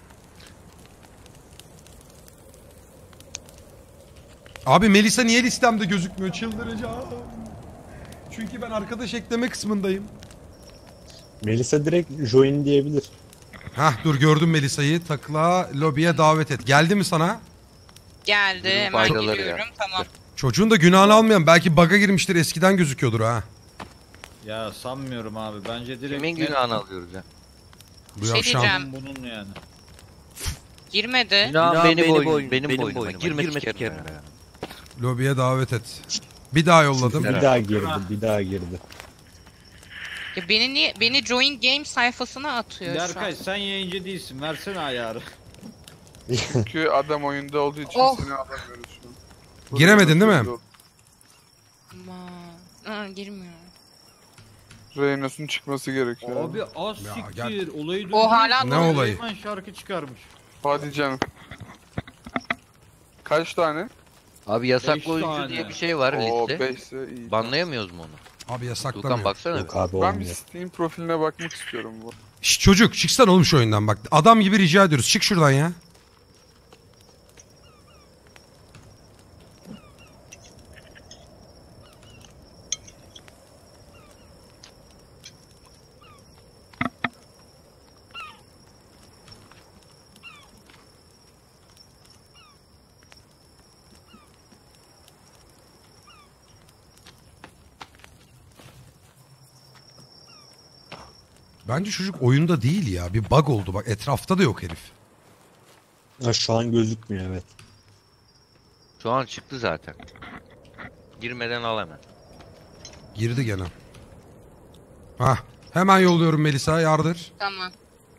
Abi Melisa niye listemde gözükmüyor? Çıldıracağım. Çünkü ben arkadaş ekleme kısmındayım. Melisa direkt join diyebilir. Hah dur, gördüm Melisa'yı. Takla lobiye davet et. Geldi mi sana? Geldi. Bunun Hemen faydaları geliyorum. Tamam. Çocuğun da günahını almayan, belki bug'a girmiştir, eskiden gözüküyordur ha. Ya sanmıyorum abi. Bence direkt Kimin günahını alıyoruz ya? Bu Bir şey yavşan. diyeceğim. bunun yani. Girmedi. Günah benim boynuma. Girme sikerim ya. Lobiye davet et. Bir daha yolladım. Bir daha girdi, bir daha girdi. Ya beni Join Game sayfasına atıyor şu an. Berkay sen yayıncı değilsin. Versene ayarı. Çünkü adam oyunda olduğu için Oh. seni alamıyoruz şu an. Giremedin değil mi? Aman. Aa, girmiyor. Reynos'un çıkması gerekiyor. Abi az Ya, siktir. Olayı O hala Ne olayı? Hemen şarkı çıkarmış. Hadi canım. Kaç tane? Abi yasaklı Beş oyuncu tane. diye bir şey var Oo, liste. 5 ise iyi. Banlayamıyoruz mu onu? Abi Tuğkan yasaklamıyor. baksana. Yok abi Ben bir olmuyor. Steam profiline bakmak istiyorum bu. Şş, çocuk çıksana oğlum şu oyundan bak. Adam gibi rica ediyoruz. Çık şuradan ya. Bence çocuk oyunda değil ya. Bir bug oldu bak. Etrafta da yok herif. Ha, şu an gözükmüyor evet. Şu an çıktı zaten. Girmeden al hemen. Girdi gene. Hah. Hemen yolluyorum Melisa. Yardır. Tamam.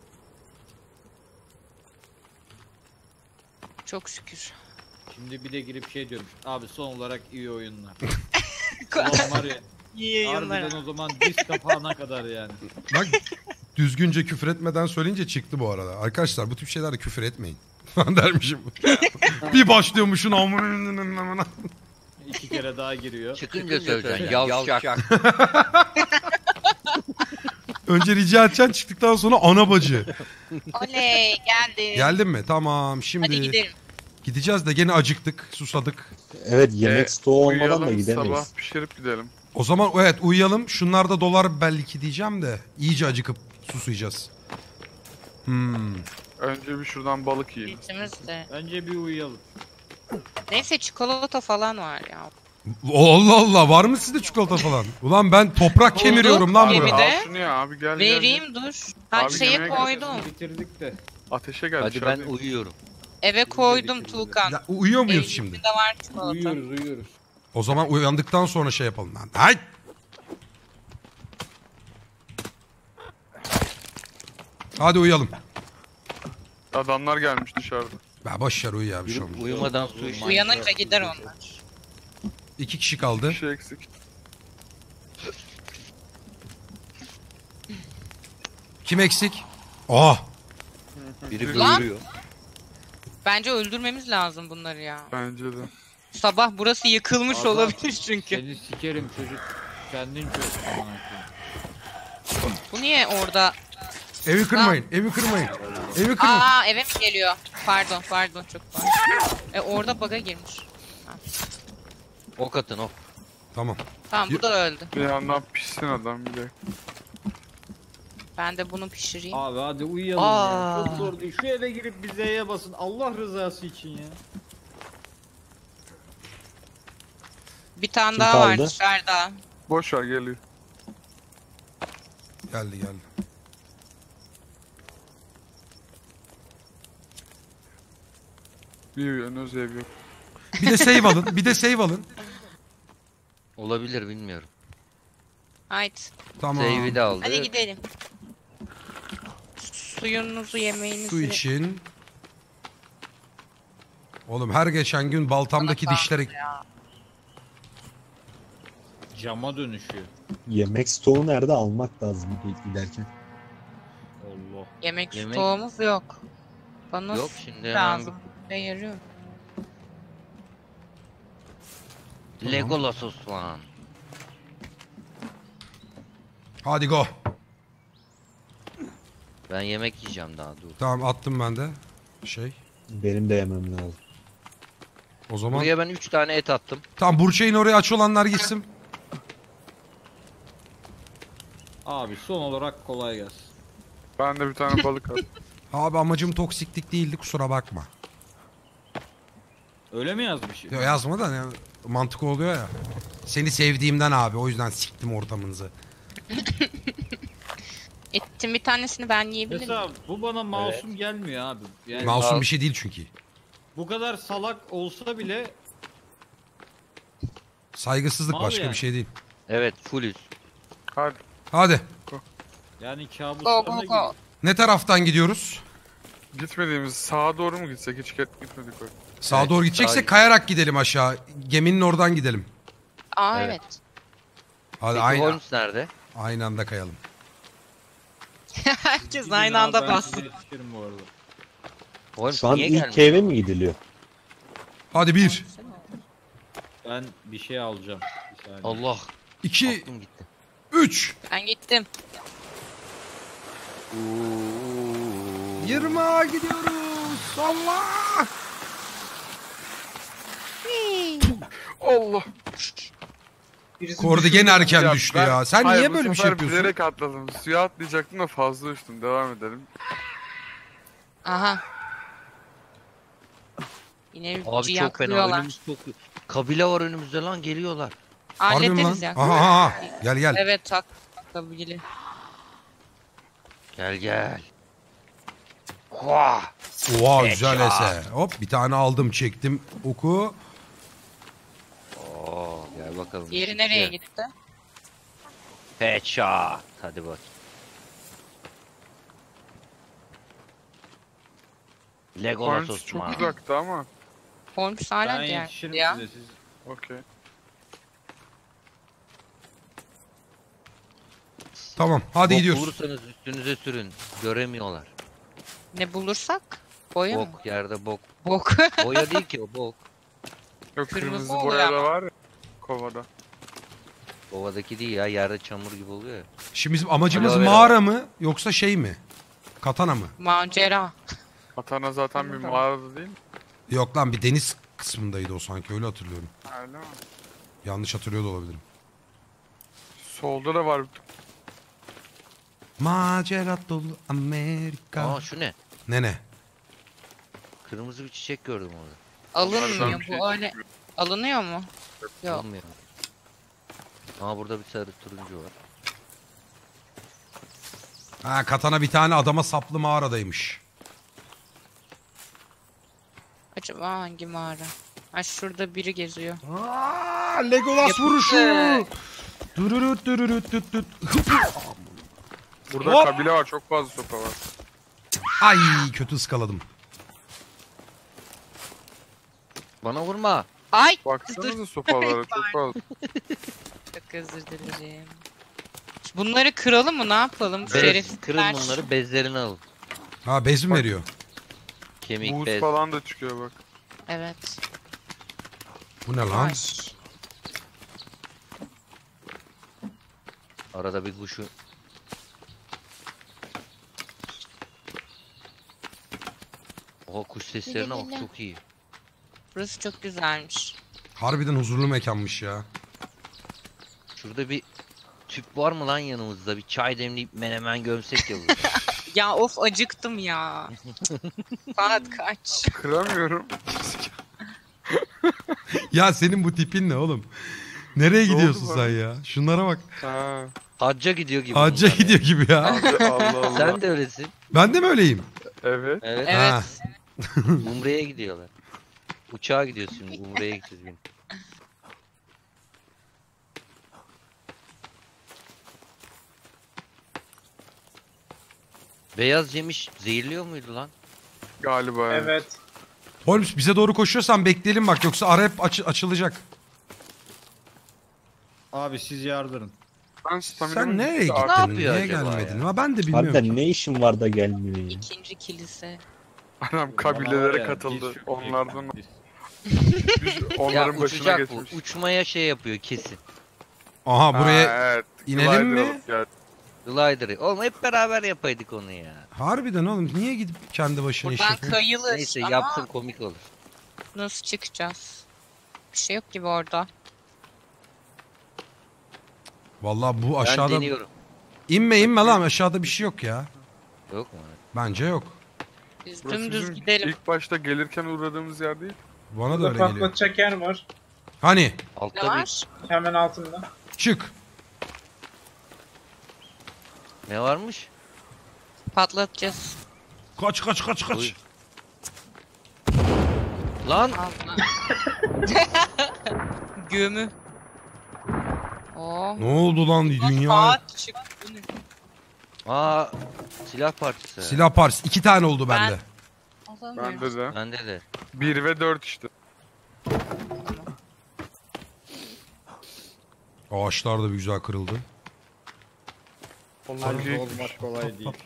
Çok şükür. Şimdi bir de girip şey diyorum. Abi son olarak iyi oyunlar. Ulan var ya. İyi Harbiden o zaman diz kapağına kadar yani. Bak düzgünce küfür etmeden söyleyince çıktı bu arada. Arkadaşlar bu tip şeylerde küfür etmeyin. Ben dermişim. Bir başlıyormuşsun amına. 2 kere daha giriyor. Çıkınca söyleyeceksin. Yavşak. Önce rica edeceksin, çıktıktan sonra ana bacı. Oley geldi. Geldin mi? Tamam şimdi. Hadi gidelim. Gideceğiz de gene acıktık, susadık. Evet yemek stoğu olmadan da Uyuyalım, gidemeyiz. sabah pişirip gidelim. O zaman evet uyuyalım. Şunlar da dolar belki diyeceğim de iyice acıkıp susayacağız. Önce bir şuradan balık yiyelim. İkimiz de. Önce bir uyuyalım. Neyse çikolata falan var ya. Allah Allah, var mı sizde çikolata falan? Ulan ben toprak Oldu. kemiriyorum lan Gemide. burada. Al şunu ya abi gel gel. Vereyim dur. Ha Abi şeye yemeğe koydum. Bitirdik de. Ateşe gel. Hadi ben uyuyorum. Eve koydum Tuğkan. Ya, uyuyor muyuz Evin şimdi? içinde var çikolata. Uyuyoruz. O zaman uyandıktan sonra şey yapalım lan. Hayt! Hadi uyuyalım. Adamlar gelmiş dışarıda. Ya boş ver uyu ya, bir şey olmaz. Uyumadan su iç. Uyanınca gider onlar. 2 kişi kaldı. Bir şey eksik. Kim eksik? Oh! Biri Lan! buyuruyor. Bence öldürmemiz lazım bunları ya. Bence de. Sabah burası yıkılmış Adam- olabilir çünkü. Seni sikerim çocuk. Kendin çöz. Aman Allah'ım. Bu niye orada? Evi kırmayın, evi kırmayın. Evi kırmayın. Aa eve mi geliyor? Pardon çok pardon. Orada bug'a girmiş. Ok atın ok. Tamam. Tamam bu da öldü. Bir yandan pişsin adam bir de. Ben de bunu pişireyim. Abi hadi uyuyalım Aa. ya. Çok zor değil. Şu eve girip bir Z'ye basın. Allah rızası için ya. Bir tane Kim daha var kaldı? dışarıda. Boş ver geliyor. Geldi. Bir önüz ev yok. Bir de save alın. Olabilir bilmiyorum. Haydi. Tamam. Save'i de aldı. Hadi gidelim. Suyunuzu yemeğinizi. Su için. Oğlum her geçen gün baltamdaki dişleri... Cama dönüşüyor. Yemek stoğu nerede almak lazım giderken. Allah. Yemek Yemek- stoğumuz yok. Bana Yok şimdi hemen lazım. Ne yarıyor? Legolas Osman. Hadi go. Ben yemek yiyeceğim daha dur. Tamam attım ben de. Benim de yemem lazım. O zaman... Buraya ben 3 tane et attım. Tamam Burçay'ın oraya aç olanlar gitsin. Abi son olarak kolay gelsin. Ben de bir tane balık aldım. Abi amacım toksiklik değildi, kusura bakma. Öyle mi yazmış? Ya yazma da ne, mantık oluyor ya. Seni sevdiğimden abi, o yüzden siktim ortamınızı. Etin bir tanesini ben yiyebilirim. Mesela bu bana masum gelmiyor abi. Yani Masum bir şey değil çünkü. bu kadar salak olsa bile Saygısızlık Mal başka yani. bir şey değil. Evet fullüz. Hadi. Hadi. yani Go kabuslarına go giriyor. go. Ne taraftan gidiyoruz? Gitmediğimiz sağa doğru mu gitsek? Hiç gitmedik oraya. Sağa Evet, doğru gideceksek sağa- kayarak gidelim aşağı. Geminin oradan gidelim. Aa Evet. evet. Hadi Peki aynı, Holmes nerede? aynı anda kayalım. Herkes Gidin aynı abi, anda ben bastı. size yetişirim bu arada. Holmes Şu an niye ilk gelmiyor? eve mi gidiliyor? Hadi 1, Ben bir şey alacağım. Bir saniye. Allah. 2, Aklım gitti. 3. Ben gittim. 20'a gidiyoruz. Allah! Allah. Kordi gene erken Ya düştü ben- ya. Sen Hayır, niye bu böyle bir şey sefer yapıyorsun? Bilerek atladım. Suya atlayacaktım da fazla uçtum. Devam edelim. Aha. Yine Abi çok fena. ciyaklıyorlar. Önümüz çok... Kabile var önümüzde lan geliyorlar. Harbi mi Hallederiz lan? ya. Aha, aha. Gel gel. Evet tak. Kabili. Gel gel. Vah. Oha güzel ese. Hop bir tane aldım çektim oku. Oo, gel bakalım. Diğeri nereye gitti? Headshot. Hadi bak. Legolas Corns Osman. çok uzakta ama. Holmes hala Ben diğer yetişirim ya. size siz. Okey. Tamam hadi Bok gidiyoruz. bulursanız üstünüze sürün. Göremiyorlar. Ne bulursak? Boya mı? Bok yerde bok. Bok. Boya değil ki o bok. Yok Kırmızı kırmızı oluyor boya da ama. var ya. Kovada. Ovadaki değil ya, yerde çamur gibi oluyor ya. Şimdi bizim amacımız Aloe vera mağara mı yoksa şey mi? Katana mı? Macera. Atana zaten bir mağarada değil mi? Yok lan bir deniz kısmındaydı o sanki öyle hatırlıyorum. Öyle mi? Yanlış hatırlıyor da olabilirim. Solda da var. Macera dolu Amerika. Aa şu ne? Ne? Kırmızı bir çiçek gördüm orada. Alınmıyor Onlardan bir şey bu öyle. çıkmıyor. Alınıyor mu? Yok. Bilmiyorum. Aa burada bir sarı turuncu var. Ha katana bir tane adama saplı mağaradaymış. Acaba hangi mağara? Ha şurada biri geziyor. Aa, Legolas Yapıştı. vuruşu. Dururut dururut tut tut. Burada Hop! kabile var. Çok fazla sopa var. Ay kötü ıskaladım. Bana vurma. Ay! Baksanıza sopalara çok fazla. Çok özür dilerim. Bunları kıralım mı? Ne yapalım? Bez, Şerefsizler. kırın bunları, bezlerini alın. Ha bez mi Bak. veriyor? Kemik Buz bez. falan da çıkıyor bak. Evet. Bu ne lan? Ay. Arada bir kuşu. Oha kuş seslerine bak, çok iyi. Burası çok güzelmiş. Harbiden huzurlu mekanmış ya. Şurada bir tüp var mı lan yanımızda? Bir çay demleyip menemen gömsek ya burada. Ya of acıktım ya. Saat kaç? Kıramıyorum. Ya senin bu tipin ne oğlum? Nereye Ne oldu gidiyorsun bana? sen ya? Şunlara bak. Ha. Hacca gidiyor gibi. Hacca bunlar ya. gidiyor gibi ya. Abi, Allah Allah. Sen de öylesin. Ben de mi öyleyim? Evet. Evet. Evet. Ha. Umre'ye gidiyorlar. Uçağa gidiyorsun şimdi. Umre'ye gideceğiz gün. Beyaz yemiş zehirliyor muydu lan? Galiba evet. Evet. Holmes bize doğru koşuyorsan bekleyelim bak yoksa ara hep açılacak. Abi siz yardırın. Ben staminamı Sen nereye gitti gittin? abi. Ne yapıyor Niye acaba gelmedin? ya? Ha, ben de bilmiyorum. Harbiden ne işin var da gelmiyor ya. İkinci kilise. Adam Ama kabilelere var ya, katıldı. diz çökecek Onlardan bak, diz. biz Ya onların başına uçacak bu. geçmiş. Uçmaya şey yapıyor kesin. Aha buraya Ha, evet. inelim Glider mi? alıp geldi. Glider'ı. Oğlum hep beraber yapaydık onu ya. harbiden oğlum niye gidip kendi başına iş Buradan yapıyorsun? kayılır Neyse ama yapsın, komik olur. nasıl çıkacağız? Bir şey yok gibi orada. Vallahi bu Ben aşağıda deniyorum. inme lan aşağıda bir şey yok ya. Yok mu? Bence yok. Biz Burası dümdüz bizim gidelim. ilk başta gelirken uğradığımız yer değil. Bana da Burada öyle geliyor. patlatacak yer var. Hani Ne Altta bir var? Hemen altında. çık. ne varmış? Patlatacağız. Kaç kaç kaç kaç. Uy. Lan Allah. Gömü. Oo. Ne oldu lan dünya? Saat çıktı. Bu ne? aa silah parçası. Silah partisi 2 tane oldu Ben- bende. Alamıyorum. Bende de. Bende de. 1 ve 4 işte. Ağaçlar da bir güzel kırıldı. Onlar Tabii. olmak kolay değil.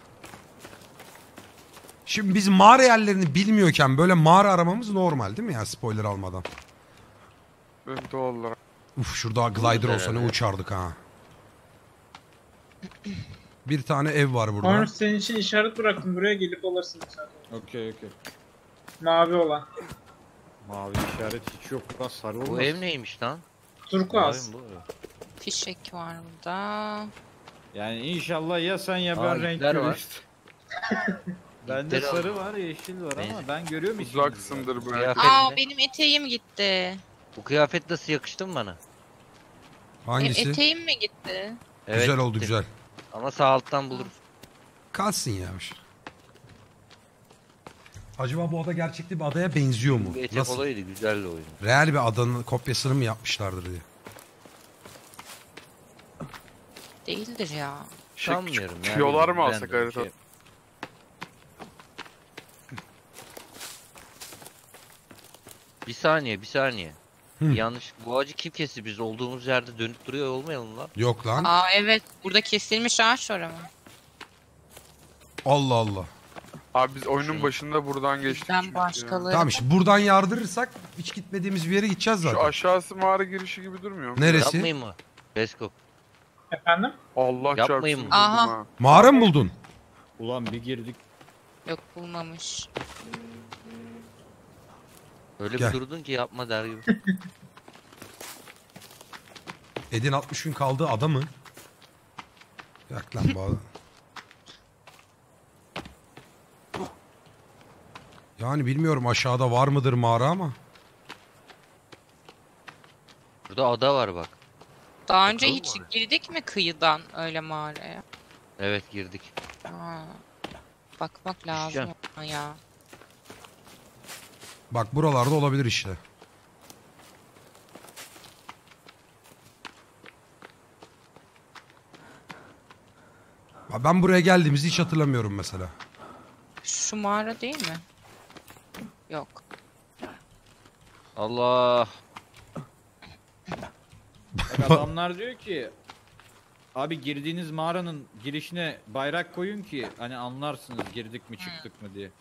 Şimdi biz mağara yerlerini bilmiyorken böyle mağara aramamız normal değil mi ya spoiler almadan? Evet, doğal olarak. Uf şurada glider Güzel olsa ne evet. uçardık ha. Bir tane ev var burada. Horns senin için işaret bıraktım. Buraya gelip alırsın bir saat. Okey. Mavi olan. Mavi işaret hiç yok. Burada sarı olmaz. Bu ev neymiş lan? Turkuaz. Abi bu ev. Fişek var burada. Yani inşallah ya sen ya Aa, ben renk ipler var. görürüz. Bende İpleri sarı al. var, yeşil var Neyse. ama ben görüyorum işini. Uzaksındır bu. Kıyafet Aa mi? benim eteğim gitti. Bu kıyafet nasıl yakıştı mı bana? Hangisi? Benim eteğim mi gitti? Evet, Güzel oldu gitti. güzel. Ama sağ alttan buluruz. Kalsın ya. Acaba bu ada gerçekte bir adaya benziyor mu? Bu etek Nasıl? olayıydı, güzeldi oyun. Real bir adanın kopyasını mı yapmışlardır diye. Değildir ya. Sanmıyorum yani. tüyolar mı alsak Random harita? şey. Bir saniye, bir saniye. Hı. Yanlış. Bu ağacı kim kesti? Biz olduğumuz yerde dönüp duruyor olmayalım lan. Yok lan. Aa evet. Burada kesilmiş ağaç var ama. Allah Allah. Abi biz oyunun Şunu- başında buradan geçtik. Bizden çünkü başkaları. Tamam işte buradan yardırırsak hiç gitmediğimiz bir yere gideceğiz ya. Şu zaten. aşağısı mağara girişi gibi durmuyor mu? Neresi? Yapmayayım mı? Beskok. Efendim? Allah Yapmayın çarpsın. mı? buldum Aha. ha. Mağara mı buldun? Ulan bir girdik. Yok bulmamış. Öyle Gel. bir durdun ki yapma der gibi. Edin 60 gün kaldığı ada mı? Yak lan bağlı. Yani bilmiyorum aşağıda var mıdır mağara ama. Burada ada var bak. Daha önce Bakalım hiç mı? girdik mi kıyıdan öyle mağaraya? Evet girdik. Aa, bakmak lazım ona ya. Bak buralarda olabilir işte. Ya ben buraya geldiğimizi hiç hatırlamıyorum mesela. Şu mağara değil mi? Yok. Allah. Bak adamlar diyor ki abi girdiğiniz mağaranın girişine bayrak koyun ki hani anlarsınız girdik mi çıktık mı diye.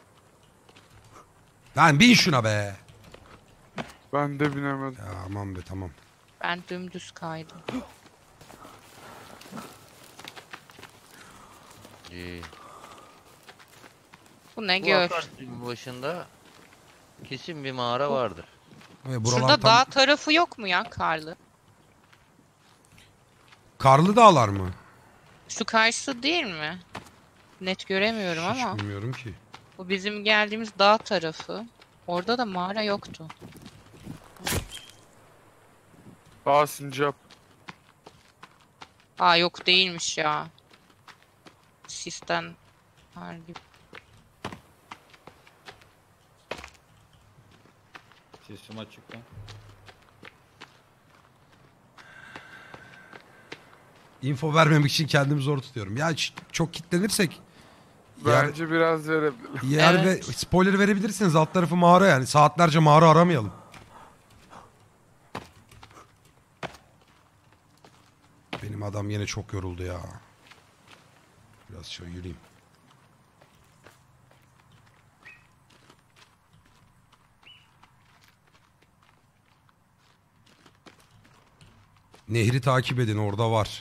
Lan bin şuna be. Ben de binemedim. Ya aman be tamam. Ben dümdüz kaydım. İyi. Bu ne Bu gör? akarsuyun başında kesin bir mağara vardır. Ve buralar Şurada tam... dağ tarafı yok mu ya karlı? Karlı dağlar mı? Şu karşısı değil mi? Net göremiyorum Hiç ama bilmiyorum ki. bu bizim geldiğimiz dağ tarafı. Orada da mağara yoktu. Aa sincap. Aa yok değilmiş ya. Sisten var gibi. Sesim açık lan. Info vermemek için kendimi zor tutuyorum. Ya çok kitlenirsek Bence biraz verebilir. yer ve Evet. spoiler verebilirsiniz. Alt tarafı mağara yani. Saatlerce mağara aramayalım. Benim adam yine çok yoruldu ya. Biraz şöyle yürüyeyim. Nehri takip edin orada var.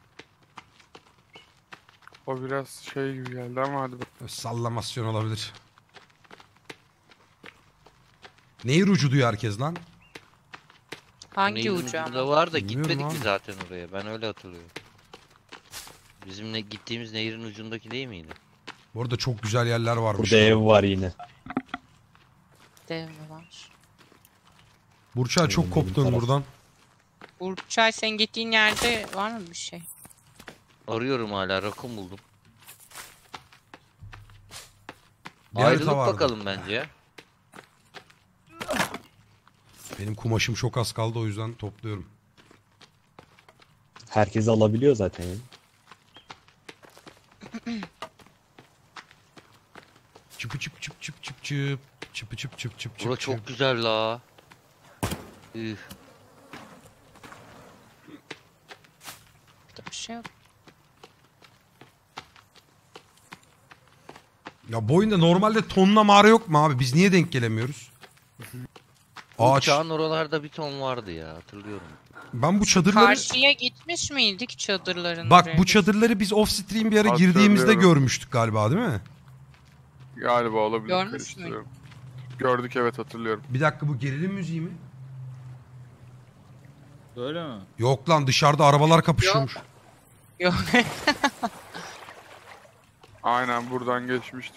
O biraz şey gibi geldi ama hadi bakalım. Sallamasyon olabilir. Nehir ucu diyor herkes lan. Hangi Nehrin ucu ucunda ama? var da Bilmiyorum gitmedik abi. mi zaten oraya? Ben öyle hatırlıyorum. Bizim gittiğimiz nehrin ucundaki değil miydi? Bu arada çok güzel yerler varmış. Burada ev var yine. Dev mi var? Burçay çok Benim koptun taraf. buradan. Burçay sen gittiğin yerde var mı bir şey? Arıyorum hala, rakım buldum. Bir harita Ayrılıp vardı. bakalım bence ya. Benim kumaşım çok az kaldı o yüzden topluyorum. Herkes alabiliyor zaten ya. Çıpı çıp çıp çıp çıp çıp. Çıpı çıp çıp çıp çıp Bura çıp. çok güzel la. Üf. Burada bir şey yok. Ya bu oyunda normalde tonla mağara yok mu abi? Biz niye denk gelemiyoruz? Ağaç. Uçağın oralarda bir ton vardı ya, hatırlıyorum. Ben bu çadırları... Karşıya gitmiş miydik çadırların Bak oraya? bu çadırları biz off stream bir ara Hatırlıyorum. girdiğimizde görmüştük galiba değil mi? Galiba olabilir. Görmüş karıştırıyorum. Gördük evet hatırlıyorum. Bir dakika bu gerilim müziği mi? Öyle mi? Yok lan dışarıda arabalar kapışıyormuş. Yok. Aynen buradan geçmiştik.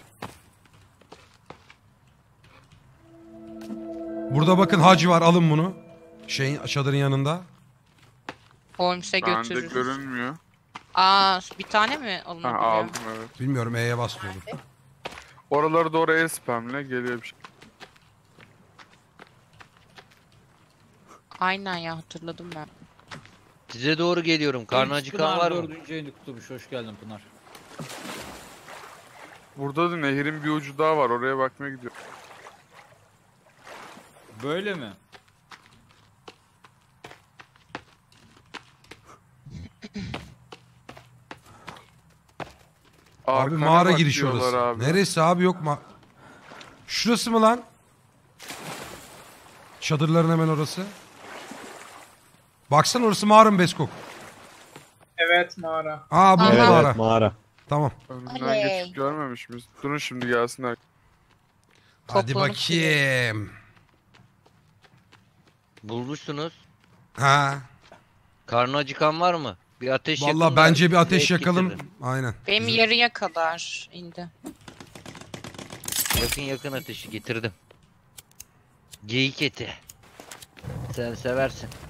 Burada bakın hacı var alın bunu. Şeyin çadırın yanında. Holmes'e Bende götürürüz. görünmüyor. Aa, bir tane mi Ha, alınabiliyor? aldım evet. Bilmiyorum E'ye bas olur. Oraları doğru spamle geliyor bir şey. Aynen ya, hatırladım ben. Size doğru geliyorum. Karnı acıkan var mı? 4. ayını kutlamış. Hoş geldin Pınar. Burada da nehrin bir ucu daha var. Oraya bakmaya gidiyorum. Böyle mi? Abi Arkana mağara bak girişi diyorlar orası. abi. Neresi abi yok mu? Şurası mı lan? Çadırların hemen orası. Baksana orası mağara mı Beskok? Evet mağara. Aa bu Aha. mağara. Evet mağara. Tamam. Önünden Oley. geçip görmemiş miyiz? Durun şimdi gelsinler. Hadi Toplanıp bakayım. Bulmuşsunuz. Ha. Karnı acıkan var mı? Bir ateş yakın Vallahi da bence bir ateş zevk yakalım. getirir. Aynen. Benim yarıya kadar indi. Yakın ateşi getirdim. Geyik eti. Sen seversin.